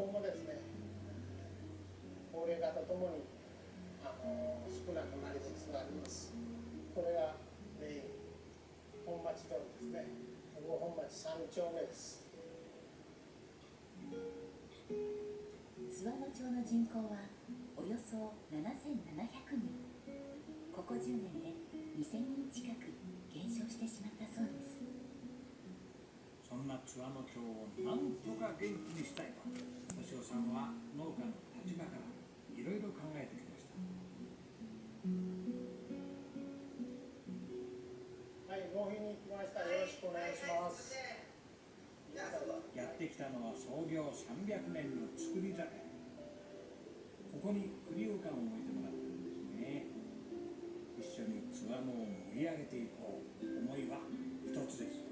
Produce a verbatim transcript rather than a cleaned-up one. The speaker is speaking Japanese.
今後ですね、高齢化とともにあの少なくなりつつあります。これがメイン本町通りですね。ここ本町さん丁目です。 諏訪野町の人口はおよそななせんななひゃくにん。ここじゅうねんでにせんにん近く減少してしまったそうです。 そんな津和野町をなんとか元気にしたいと敏夫さんは農家の立場からいろいろ考えてきました。 はい、納品に来ました。よろしくお願いします。 やってきたのは創業さんびゃくねんの造り酒。ここに栗ようかんを置いてもらってるんですね。一緒に津和野を盛り上げていこう。思いは一つです。